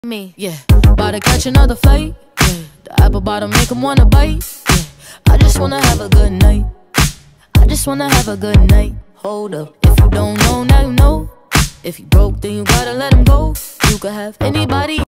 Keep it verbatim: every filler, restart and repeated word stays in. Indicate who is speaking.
Speaker 1: Me, yeah, about to catch another fight. Yeah, the apple bottom make him wanna bite. Yeah, I just wanna have a good night. I just wanna have a good night. Hold up, if you don't know, now you know. If you broke, then you gotta let him go. You could have anybody.